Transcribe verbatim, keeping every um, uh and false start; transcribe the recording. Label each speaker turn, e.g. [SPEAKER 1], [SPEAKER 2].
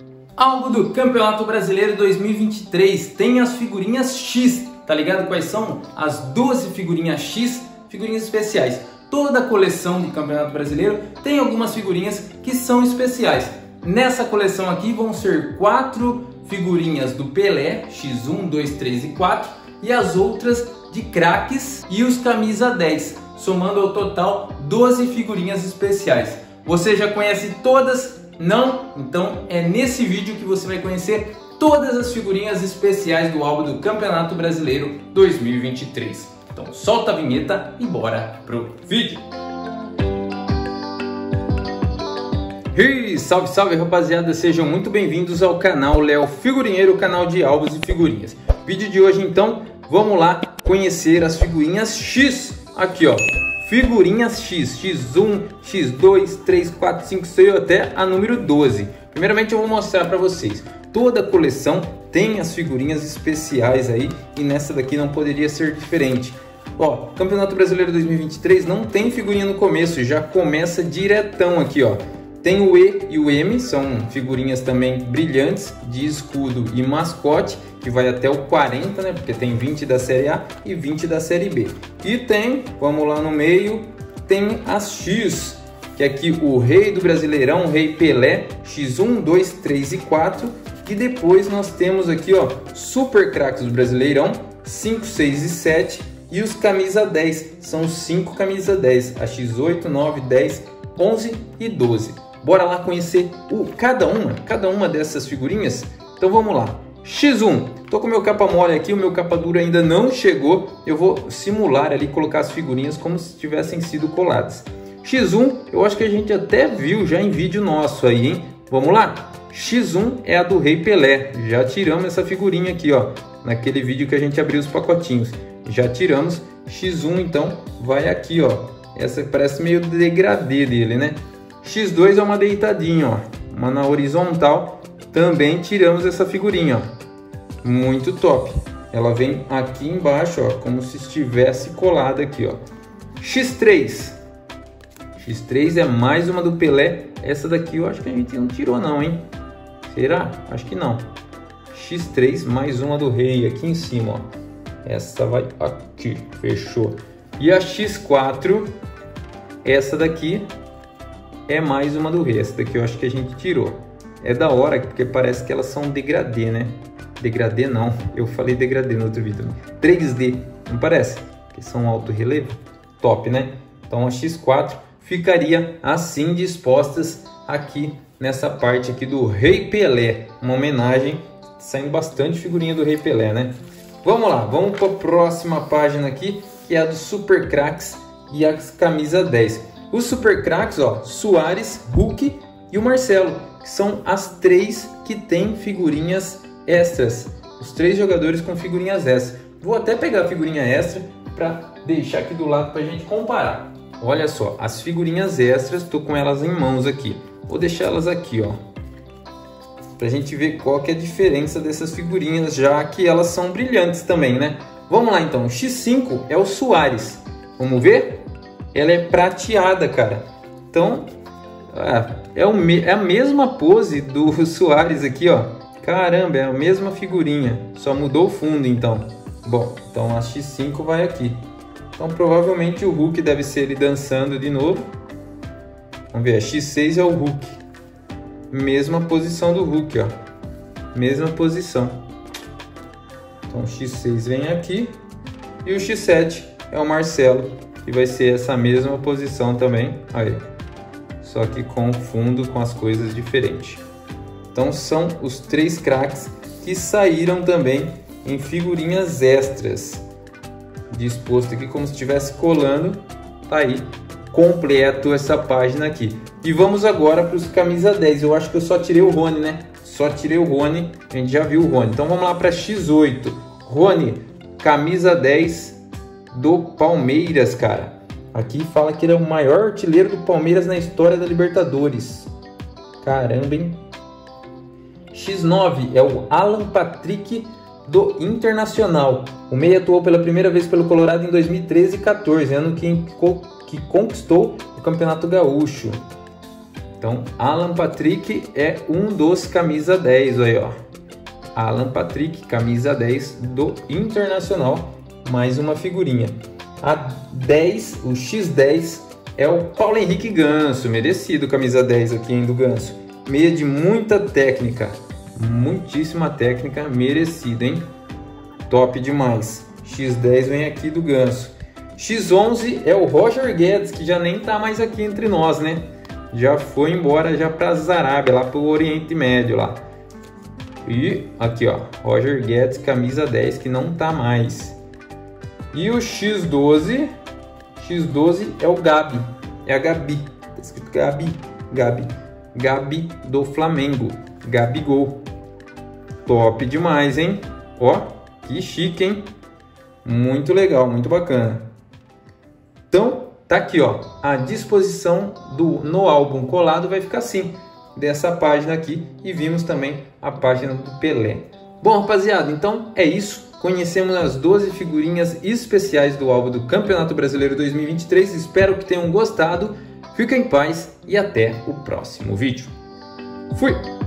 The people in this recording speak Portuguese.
[SPEAKER 1] Álbum do Campeonato Brasileiro dois mil e vinte e três tem as figurinhas X, tá ligado? Quais são? As doze figurinhas X, figurinhas especiais. Toda coleção de Campeonato Brasileiro tem algumas figurinhas que são especiais. Nessa coleção aqui vão ser quatro figurinhas do Pelé, X um, dois, três e quatro, e as outras de craques e os camisa dez, somando ao total doze figurinhas especiais. Você já conhece todas? Não? Então é nesse vídeo que você vai conhecer todas as figurinhas especiais do álbum do Campeonato Brasileiro dois mil e vinte e três. Então solta a vinheta e bora pro vídeo! Hey, salve, salve rapaziada, sejam muito bem-vindos ao canal Léo Figurinheiro, canal de álbuns e figurinhas. Vídeo de hoje então, vamos lá conhecer as figurinhas X. Aqui ó, figurinhas X, X um, X dois, três, quatro, cinco, seis até a número doze. Primeiramente eu vou mostrar para vocês, toda a coleção tem as figurinhas especiais aí e nessa daqui não poderia ser diferente. Ó, Campeonato Brasileiro dois mil e vinte e três não tem figurinha no começo, já começa diretão aqui ó. Tem o E e o M, são figurinhas também brilhantes de escudo e mascote, que vai até o quarenta, né? Porque tem vinte da Série A e vinte da Série B. E tem, vamos lá no meio, tem as X, que é aqui o Rei do Brasileirão, o Rei Pelé, X um, dois, três e quatro. E depois nós temos aqui, ó, Super Craques do Brasileirão, cinco, seis e sete. E os camisa dez, são cinco camisa dez, a X oito, nove, dez, onze e doze. Bora lá conhecer o, cada uma, cada uma dessas figurinhas? Então vamos lá. X um, tô com o meu capa mole aqui, o meu capa duro ainda não chegou. Eu vou simular ali, colocar as figurinhas como se tivessem sido coladas. X um, eu acho que a gente até viu já em vídeo nosso aí, hein? Vamos lá? X um é a do Rei Pelé. Já tiramos essa figurinha aqui, ó, naquele vídeo que a gente abriu os pacotinhos. Já tiramos. X um então vai aqui, ó. Essa parece meio degradê dele, né? X dois é uma deitadinha, ó, uma na horizontal. Também tiramos essa figurinha, ó. Muito top. Ela vem aqui embaixo, ó, como se estivesse colada aqui, ó. X três. X três é mais uma do Pelé. Essa daqui eu acho que a gente não tirou não, hein? Será? Acho que não. X três, mais uma do Rei aqui em cima, ó. Essa vai aqui, fechou. E a X quatro, essa daqui é mais uma do Rei. Essa daqui eu acho que a gente tirou. É da hora, porque parece que elas são degradê, né? Degradê não, eu falei degradê no outro vídeo. três D, não parece? Que são alto relevo. Top, né? Então a X quatro ficaria assim dispostas aqui nessa parte aqui do Rei Pelé. Uma homenagem, saindo bastante figurinha do Rei Pelé, né? Vamos lá, vamos para a próxima página aqui, que é a dos Super Craques e as camisa dez. Os Super Craques, ó, Suárez, Hulk e o Marcelo, que são as três que tem figurinhas extras. Os três jogadores com figurinhas extras. Vou até pegar a figurinha extra para deixar aqui do lado para a gente comparar. Olha só, as figurinhas extras, estou com elas em mãos aqui. Vou deixar elas aqui, ó, para a gente ver qual que é a diferença dessas figurinhas, já que elas são brilhantes também, né? Vamos lá então, X cinco é o Suárez. Vamos ver? Ela é prateada, cara. Então, é, o, é a mesma pose do Suárez aqui, ó. Caramba, é a mesma figurinha. Só mudou o fundo, então. Bom, então a X cinco vai aqui. Então, provavelmente o Hulk deve ser ele dançando de novo. Vamos ver, a X seis é o Hulk. Mesma posição do Hulk, ó. Mesma posição. Então, o X seis vem aqui. E o X sete é o Marcelo, que vai ser essa mesma posição também. Aí. Só que com fundo, com as coisas diferentes. Então são os três craques que saíram também em figurinhas extras. Disposto aqui como se estivesse colando. Tá aí, completo essa página aqui. E vamos agora para os camisa dez. Eu acho que eu só tirei o Rony, né? Só tirei o Rony, a gente já viu o Rony. Então vamos lá para X oito. Rony, camisa dez do Palmeiras, cara. Aqui fala que ele é o maior artilheiro do Palmeiras na história da Libertadores. Caramba, hein? X nove é o Alan Patrick do Internacional. O meia atuou pela primeira vez pelo Colorado em dois mil e treze e quatorze, ano que, que conquistou o Campeonato Gaúcho. Então, Alan Patrick é um dos camisa dez, aí, ó. Alan Patrick, camisa dez do Internacional, mais uma figurinha. A dez, o X dez, é o Paulo Henrique Ganso, merecido camisa dez aqui, hein, do Ganso. Meia de muita técnica, muitíssima técnica, merecido, hein? Top demais. X dez vem aqui do Ganso. X onze é o Roger Guedes, que já nem tá mais aqui entre nós, né? Já foi embora já para as Arábia, lá para o Oriente Médio lá. E aqui, ó, Roger Guedes, camisa dez, que não tá mais. E o X doze, X doze é o Gabi, é a Gabi, tá escrito Gabi, Gabi, Gabi do Flamengo, Gabigol. Top demais, hein? Ó, que chique, hein? Muito legal, muito bacana. Então, tá aqui, ó, a disposição do no álbum colado vai ficar assim, dessa página aqui, e vimos também a página do Pelé. Bom, rapaziada, então é isso. Conhecemos as doze figurinhas especiais do álbum do Campeonato Brasileiro dois mil e vinte e três. Espero que tenham gostado. Fiquem em paz e até o próximo vídeo. Fui!